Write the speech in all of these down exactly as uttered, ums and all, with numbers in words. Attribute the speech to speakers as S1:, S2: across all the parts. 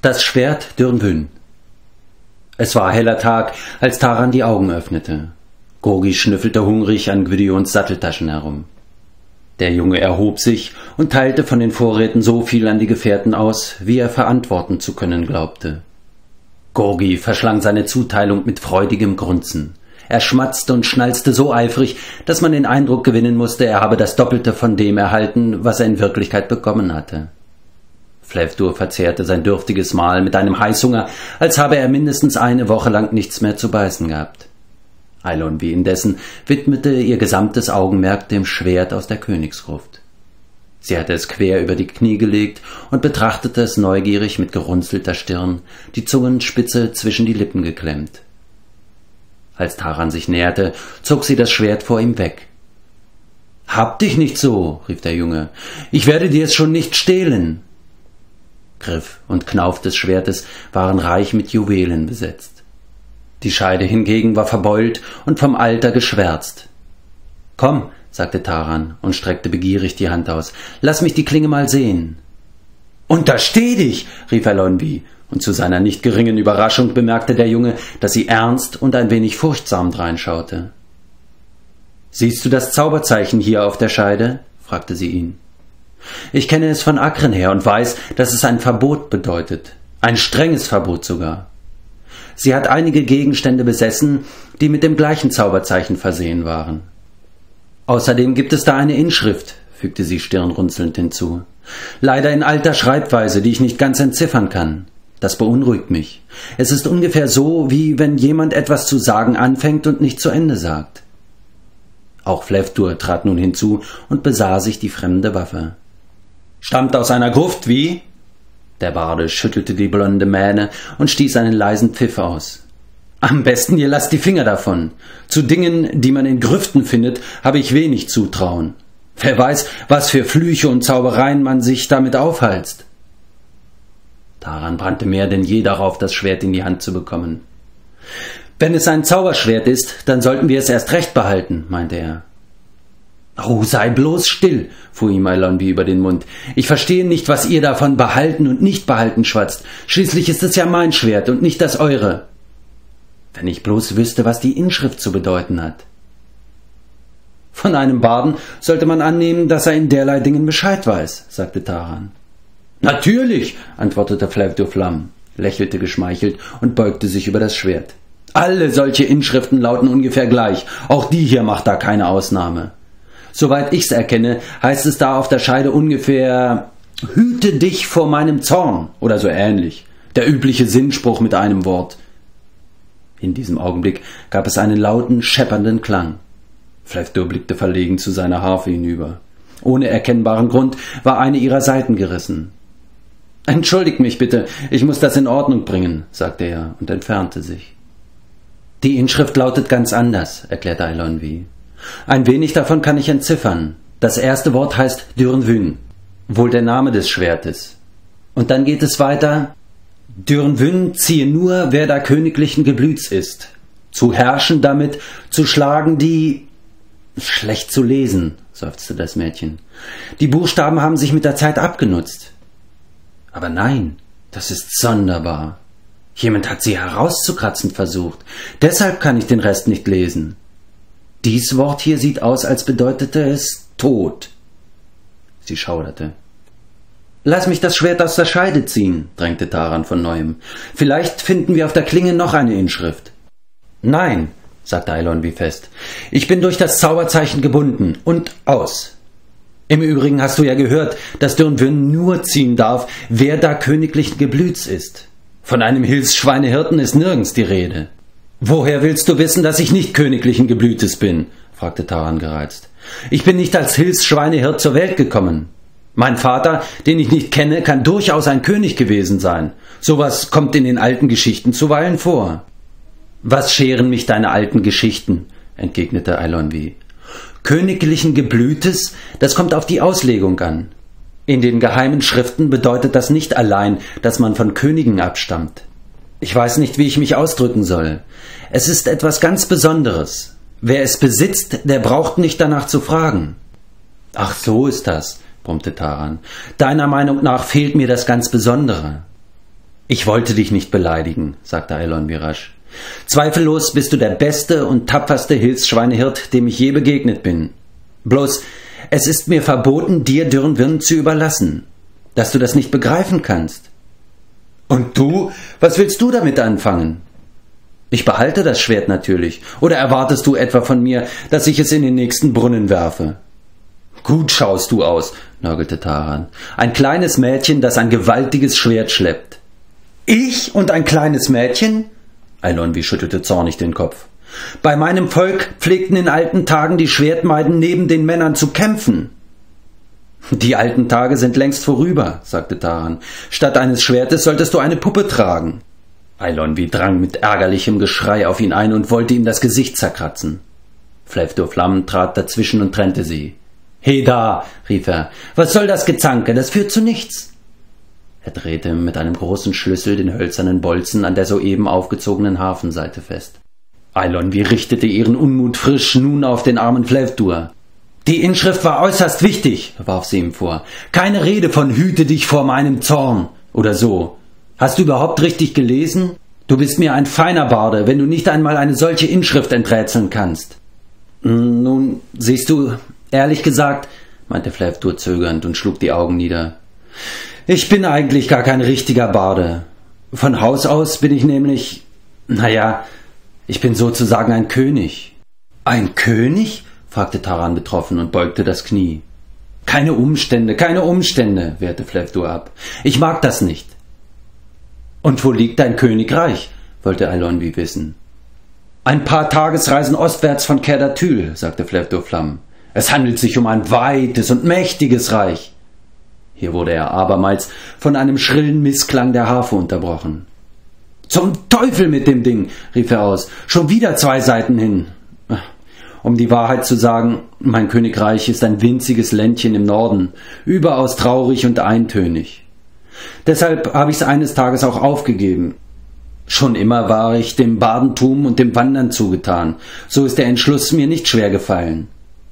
S1: Das Schwert Dürnwyn. Es war heller Tag, als Taran die Augen öffnete. Gorgi schnüffelte hungrig an Gwydions Satteltaschen herum. Der Junge erhob sich und teilte von den Vorräten so viel an die Gefährten aus, wie er verantworten zu können glaubte. Gorgi verschlang seine Zuteilung mit freudigem Grunzen. Er schmatzte und schnalzte so eifrig, dass man den Eindruck gewinnen musste, er habe das Doppelte von dem erhalten, was er in Wirklichkeit bekommen hatte. Flavdur verzehrte sein dürftiges Mahl mit einem Heißhunger, als habe er mindestens eine Woche lang nichts mehr zu beißen gehabt. Eilonwy indessen widmete ihr gesamtes Augenmerk dem Schwert aus der Königsgruft. Sie hatte es quer über die Knie gelegt und betrachtete es neugierig mit gerunzelter Stirn, die Zungenspitze zwischen die Lippen geklemmt. Als Taran sich näherte, zog sie das Schwert vor ihm weg. »Hab dich nicht so«, rief der Junge, »ich werde dir es schon nicht stehlen.« Griff und Knauf des Schwertes waren reich mit Juwelen besetzt. Die Scheide hingegen war verbeult und vom Alter geschwärzt. »Komm«, sagte Taran und streckte begierig die Hand aus, »lass mich die Klinge mal sehen.« »Untersteh dich«, rief Eilonwy, und zu seiner nicht geringen Überraschung bemerkte der Junge, dass sie ernst und ein wenig furchtsam dreinschaute. »Siehst du das Zauberzeichen hier auf der Scheide?« fragte sie ihn. »Ich kenne es von Akren her und weiß, dass es ein Verbot bedeutet, ein strenges Verbot sogar. Sie hat einige Gegenstände besessen, die mit dem gleichen Zauberzeichen versehen waren. Außerdem gibt es da eine Inschrift«, fügte sie stirnrunzelnd hinzu, »leider in alter Schreibweise, die ich nicht ganz entziffern kann. Das beunruhigt mich. Es ist ungefähr so, wie wenn jemand etwas zu sagen anfängt und nicht zu Ende sagt.« Auch Flavdur trat nun hinzu und besah sich die fremde Waffe. »Stammt aus einer Gruft, wie?« Der Barde schüttelte die blonde Mähne und stieß einen leisen Pfiff aus. »Am besten ihr lasst die Finger davon. Zu Dingen, die man in Grüften findet, habe ich wenig Zutrauen. Wer weiß, was für Flüche und Zaubereien man sich damit aufhalst.« Taran brannte mehr denn je darauf, das Schwert in die Hand zu bekommen. »Wenn es ein Zauberschwert ist, dann sollten wir es erst recht behalten«, meinte er. »Oh, sei bloß still«, fuhr ihm Eilonwy über den Mund. »Ich verstehe nicht, was ihr davon behalten und nicht behalten schwatzt. Schließlich ist es ja mein Schwert und nicht das eure. Wenn ich bloß wüsste, was die Inschrift zu bedeuten hat.« »Von einem Barden sollte man annehmen, dass er in derlei Dingen Bescheid weiß«, sagte Taran. »Natürlich«, antwortete Flavdur Flamm, lächelte geschmeichelt und beugte sich über das Schwert. »Alle solche Inschriften lauten ungefähr gleich. Auch die hier macht da keine Ausnahme. Soweit ich's erkenne, heißt es da auf der Scheide ungefähr »Hüte dich vor meinem Zorn« oder so ähnlich. Der übliche Sinnspruch mit einem Wort.« In diesem Augenblick gab es einen lauten, scheppernden Klang. Flavdur blickte verlegen zu seiner Harfe hinüber. Ohne erkennbaren Grund war eine ihrer Saiten gerissen. »Entschuldigt mich bitte, ich muss das in Ordnung bringen«, sagte er und entfernte sich. »Die Inschrift lautet ganz anders«, erklärte Eilonwy. »Ein wenig davon kann ich entziffern. Das erste Wort heißt Dürnwyn, wohl der Name des Schwertes. Und dann geht es weiter: Dürnwyn ziehe nur, wer da königlichen Geblüts ist. Zu herrschen damit, zu schlagen die...« »Schlecht zu lesen«, seufzte das Mädchen. »Die Buchstaben haben sich mit der Zeit abgenutzt.« »Aber nein, das ist sonderbar. Jemand hat sie herauszukratzen versucht. Deshalb kann ich den Rest nicht lesen. Dies Wort hier sieht aus, als bedeutete es Tod.« Sie schauderte. »Lass mich das Schwert aus der Scheide ziehen«, drängte Taran von neuem. »Vielleicht finden wir auf der Klinge noch eine Inschrift.« »Nein«, sagte Eilonwy fest. »Ich bin durch das Zauberzeichen gebunden und aus. Im Übrigen hast du ja gehört, dass Dürnwyn nur ziehen darf, wer da königlichen Geblüts ist. Von einem Hilfsschweinehirten ist nirgends die Rede.« »Woher willst du wissen, dass ich nicht königlichen Geblütes bin?« fragte Taran gereizt. »Ich bin nicht als Hilfsschweinehirt zur Welt gekommen. Mein Vater, den ich nicht kenne, kann durchaus ein König gewesen sein. Sowas kommt in den alten Geschichten zuweilen vor.« »Was scheren mich deine alten Geschichten?«, entgegnete Eilonwy. »Königlichen Geblütes, das kommt auf die Auslegung an. In den geheimen Schriften bedeutet das nicht allein, dass man von Königen abstammt. Ich weiß nicht, wie ich mich ausdrücken soll. Es ist etwas ganz Besonderes. Wer es besitzt, der braucht nicht danach zu fragen.« »Ach, so ist das«, brummte Taran. »Deiner Meinung nach fehlt mir das ganz Besondere.« »Ich wollte dich nicht beleidigen«, sagte Eilonwy rasch. »Zweifellos bist du der beste und tapferste Hilfsschweinehirt, dem ich je begegnet bin. Bloß, es ist mir verboten, dir Dürnwyrn zu überlassen, dass du das nicht begreifen kannst.« »Und du? Was willst du damit anfangen?« »Ich behalte das Schwert natürlich. Oder erwartest du etwa von mir, dass ich es in den nächsten Brunnen werfe?« »Gut schaust du aus«, nörgelte Taran. »Ein kleines Mädchen, das ein gewaltiges Schwert schleppt.« »Ich und ein kleines Mädchen?« Eilonwy schüttelte zornig den Kopf. »Bei meinem Volk pflegten in alten Tagen die Schwertmeiden neben den Männern zu kämpfen.« »Die alten Tage sind längst vorüber«, sagte Taran. »Statt eines Schwertes solltest du eine Puppe tragen.« Eilonwy drang mit ärgerlichem Geschrei auf ihn ein und wollte ihm das Gesicht zerkratzen. Flavdur Flamm trat dazwischen und trennte sie. »Heda«, rief er, »was soll das Gezanke? Das führt zu nichts.« Er drehte mit einem großen Schlüssel den hölzernen Bolzen an der soeben aufgezogenen Hafenseite fest. Eilonwy richtete ihren Unmut frisch nun auf den armen Flavdur. »Die Inschrift war äußerst wichtig«, warf sie ihm vor. »Keine Rede von »Hüte dich vor meinem Zorn« oder so. Hast du überhaupt richtig gelesen? Du bist mir ein feiner Barde, wenn du nicht einmal eine solche Inschrift enträtseln kannst.« »Nun, siehst du, ehrlich gesagt«, meinte Flavdur zögernd und schlug die Augen nieder, »ich bin eigentlich gar kein richtiger Barde. Von Haus aus bin ich nämlich, naja, ich bin sozusagen ein König.« »Ein König?« fragte Taran betroffen und beugte das Knie. »Keine Umstände, keine Umstände«, wehrte Flavdur ab. »Ich mag das nicht.« »Und wo liegt dein Königreich?« wollte Eilonwy wissen. »Ein paar Tagesreisen ostwärts von Caer-Dathyl«, sagte Flavdur Flamm. »Es handelt sich um ein weites und mächtiges Reich.« Hier wurde er abermals von einem schrillen Missklang der Harfe unterbrochen. »Zum Teufel mit dem Ding«, rief er aus. »Schon wieder zwei Seiten hin. Um die Wahrheit zu sagen, mein Königreich ist ein winziges Ländchen im Norden, überaus traurig und eintönig. Deshalb habe ich es eines Tages auch aufgegeben. Schon immer war ich dem Bardentum und dem Wandern zugetan, so ist der Entschluss mir nicht schwer gefallen.«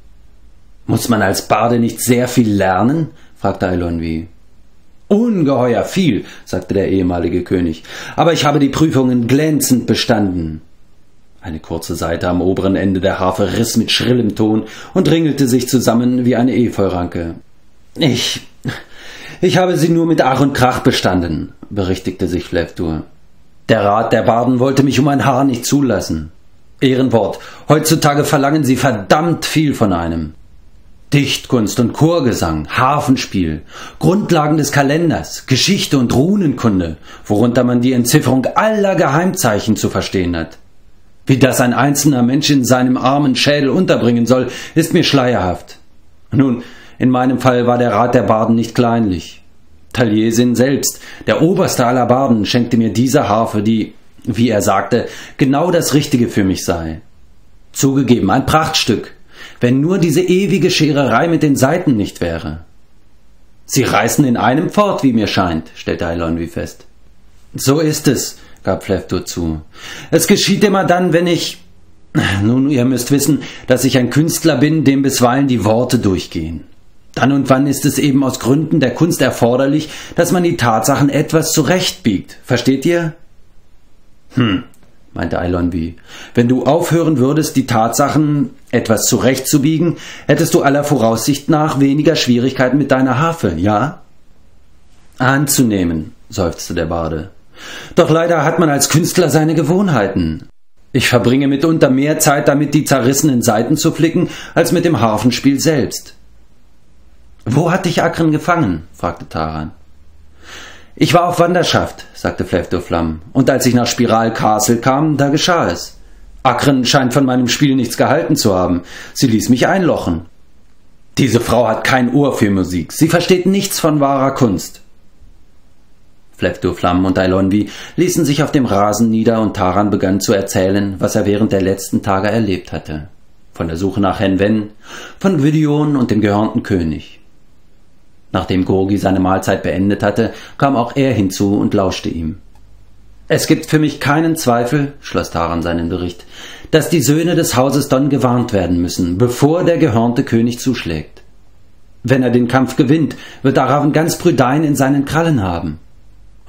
S1: »Muss man als Barde nicht sehr viel lernen?« fragte Eilonwy. »Ungeheuer viel«, sagte der ehemalige König, »aber ich habe die Prüfungen glänzend bestanden.« Eine kurze Saite am oberen Ende der Harfe riss mit schrillem Ton und ringelte sich zusammen wie eine Efeuranke. »Ich... ich habe sie nur mit Ach und Krach bestanden«, berichtigte sich Flavdur. »Der Rat der Barden wollte mich um ein Haar nicht zulassen. Ehrenwort, heutzutage verlangen sie verdammt viel von einem. Dichtkunst und Chorgesang, Harfenspiel, Grundlagen des Kalenders, Geschichte und Runenkunde, worunter man die Entzifferung aller Geheimzeichen zu verstehen hat. Wie das ein einzelner Mensch in seinem armen Schädel unterbringen soll, ist mir schleierhaft. Nun, in meinem Fall war der Rat der Barden nicht kleinlich. Taliesin selbst, der oberste aller Barden, schenkte mir diese Harfe, die, wie er sagte, genau das Richtige für mich sei. Zugegeben, ein Prachtstück, wenn nur diese ewige Schererei mit den Saiten nicht wäre. »Sie reißen in einem fort, wie mir scheint«, stellte Eilonwy fest. »So ist es«, gab Flavdur zu. »Es geschieht immer dann, wenn ich... Nun, ihr müsst wissen, dass ich ein Künstler bin, dem bisweilen die Worte durchgehen. Dann und wann ist es eben aus Gründen der Kunst erforderlich, dass man die Tatsachen etwas zurechtbiegt. Versteht ihr?« »Hm«, meinte Eilonwy, »wenn du aufhören würdest, die Tatsachen etwas zurechtzubiegen, hättest du aller Voraussicht nach weniger Schwierigkeiten mit deiner Harfe, ja?« »Anzunehmen«, seufzte der Barde. »Doch leider hat man als Künstler seine Gewohnheiten. Ich verbringe mitunter mehr Zeit damit, die zerrissenen Saiten zu flicken, als mit dem Harfenspiel selbst.« »Wo hat dich Akren gefangen?« fragte Taran. »Ich war auf Wanderschaft«, sagte Flavdur Flamm, »und als ich nach Spiral Castle kam, da geschah es. Akren scheint von meinem Spiel nichts gehalten zu haben. Sie ließ mich einlochen. Diese Frau hat kein Ohr für Musik. Sie versteht nichts von wahrer Kunst.« Flavdur Flamm und Eilonwy ließen sich auf dem Rasen nieder und Taran begann zu erzählen, was er während der letzten Tage erlebt hatte. Von der Suche nach Hen Wen, von Gwydion und dem gehörnten König. Nachdem Gorgi seine Mahlzeit beendet hatte, kam auch er hinzu und lauschte ihm. »Es gibt für mich keinen Zweifel«, schloss Taran seinen Bericht, »dass die Söhne des Hauses Don gewarnt werden müssen, bevor der gehörnte König zuschlägt. Wenn er den Kampf gewinnt, wird Aravan ganz Prydain in seinen Krallen haben.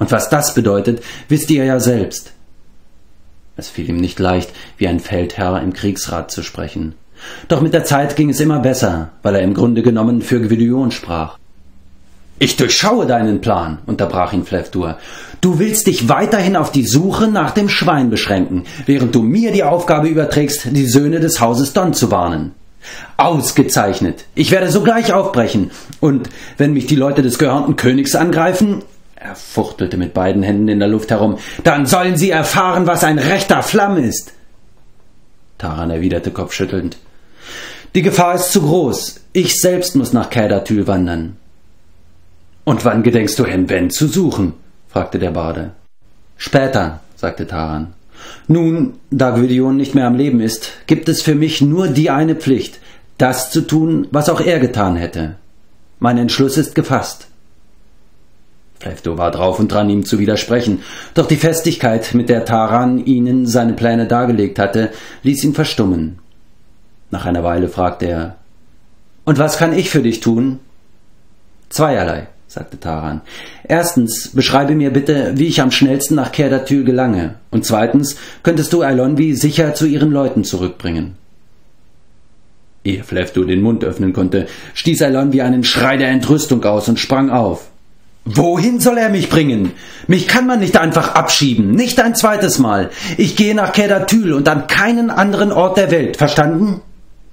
S1: Und was das bedeutet, wisst ihr ja selbst. Es fiel ihm nicht leicht, wie ein Feldherr im Kriegsrat zu sprechen. Doch mit der Zeit ging es immer besser, weil er im Grunde genommen für Gwydion sprach. »Ich durchschaue deinen Plan«, unterbrach ihn Flavdur. »Du willst dich weiterhin auf die Suche nach dem Schwein beschränken, während du mir die Aufgabe überträgst, die Söhne des Hauses Don zu warnen. Ausgezeichnet! Ich werde sogleich aufbrechen, und wenn mich die Leute des gehörnten Königs angreifen«, er fuchtelte mit beiden Händen in der Luft herum, »dann sollen sie erfahren, was ein rechter Flamm ist.« Taran erwiderte kopfschüttelnd, »Die Gefahr ist zu groß. Ich selbst muss nach Cædda-Thyl wandern.« »Und wann gedenkst du Hen-Wen zu suchen?« fragte der Barde. »Später«, sagte Taran. »Nun, da Gwydion nicht mehr am Leben ist, gibt es für mich nur die eine Pflicht, das zu tun, was auch er getan hätte. Mein Entschluss ist gefasst.« Flavdur war drauf und dran, ihm zu widersprechen, doch die Festigkeit, mit der Taran ihnen seine Pläne dargelegt hatte, ließ ihn verstummen. Nach einer Weile fragte er, »Und was kann ich für dich tun?« »Zweierlei«, sagte Taran. »Erstens, beschreibe mir bitte, wie ich am schnellsten nach Cædda-Thyl gelange, und zweitens, könntest du Eilonwy sicher zu ihren Leuten zurückbringen.« Ehe Flavdur den Mund öffnen konnte, stieß Eilonwy einen Schrei der Entrüstung aus und sprang auf. »Wohin soll er mich bringen? Mich kann man nicht einfach abschieben, nicht ein zweites Mal. Ich gehe nach Cædda-Thyl und an keinen anderen Ort der Welt, verstanden?«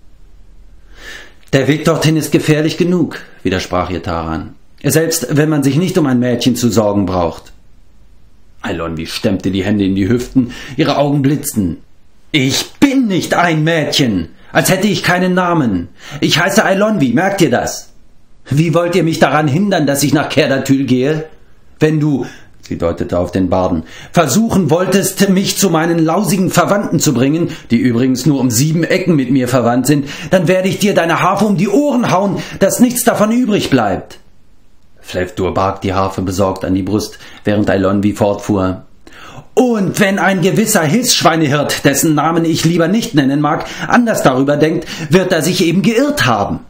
S1: »Der Weg dorthin ist gefährlich genug«, widersprach ihr Taran, »selbst wenn man sich nicht um ein Mädchen zu sorgen braucht.« Eilonwy stemmte die Hände in die Hüften, ihre Augen blitzten. »Ich bin nicht ein Mädchen, als hätte ich keinen Namen. Ich heiße Eilonwy, merkt ihr das? Wie wollt ihr mich daran hindern, dass ich nach Cædda-Thyl gehe? Wenn du«, sie deutete auf den Barden, »versuchen wolltest, mich zu meinen lausigen Verwandten zu bringen, die übrigens nur um sieben Ecken mit mir verwandt sind, dann werde ich dir deine Harfe um die Ohren hauen, dass nichts davon übrig bleibt.« Flavdur barg die Harfe besorgt an die Brust, während Eilonwy fortfuhr. »Und wenn ein gewisser Hilfsschweinehirt, dessen Namen ich lieber nicht nennen mag, anders darüber denkt, wird er sich eben geirrt haben.«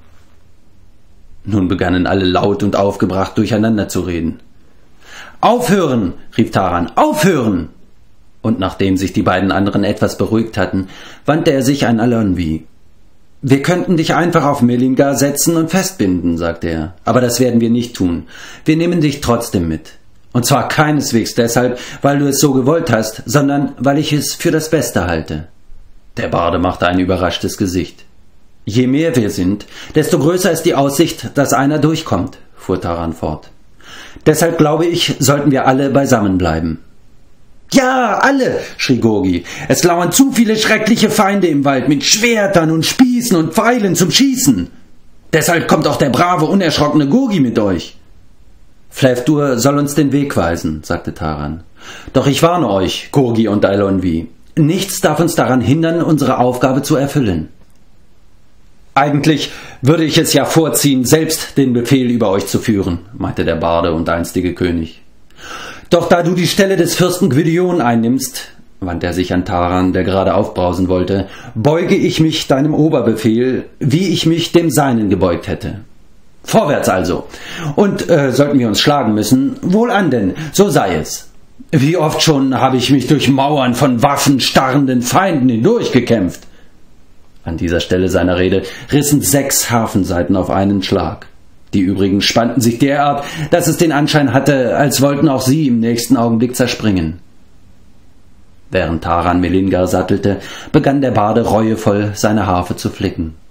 S1: Nun begannen alle laut und aufgebracht durcheinander zu reden. »Aufhören«, rief Taran, »aufhören!« Und nachdem sich die beiden anderen etwas beruhigt hatten, wandte er sich an Eilonwy. »Wir könnten dich einfach auf Melingar setzen und festbinden«, sagte er, »aber das werden wir nicht tun. Wir nehmen dich trotzdem mit. Und zwar keineswegs deshalb, weil du es so gewollt hast, sondern weil ich es für das Beste halte.« Der Barde machte ein überraschtes Gesicht. »Je mehr wir sind, desto größer ist die Aussicht, dass einer durchkommt«, fuhr Taran fort. »Deshalb glaube ich, sollten wir alle beisammen bleiben.« »Ja, alle«, schrie Gorgi, »es lauern zu viele schreckliche Feinde im Wald mit Schwertern und Spießen und Pfeilen zum Schießen. Deshalb kommt auch der brave, unerschrockene Gorgi mit euch.« »Flavdur soll uns den Weg weisen«, sagte Taran. »Doch ich warne euch, Gorgi und Eilonwy, nichts darf uns daran hindern, unsere Aufgabe zu erfüllen.« »Eigentlich würde ich es ja vorziehen, selbst den Befehl über euch zu führen«, meinte der Barde und einstige König. »Doch da du die Stelle des Fürsten Gwydion einnimmst«, wandte er sich an Taran, der gerade aufbrausen wollte, »beuge ich mich deinem Oberbefehl, wie ich mich dem seinen gebeugt hätte. Vorwärts also. Und äh, sollten wir uns schlagen müssen, wohlan denn, so sei es. Wie oft schon habe ich mich durch Mauern von waffenstarrenden Feinden hindurchgekämpft.« An dieser Stelle seiner Rede rissen sechs Harfensaiten auf einen Schlag. Die übrigen spannten sich derart, dass es den Anschein hatte, als wollten auch sie im nächsten Augenblick zerspringen. Während Taran Melingar sattelte, begann der Barde reuevoll seine Harfe zu flicken.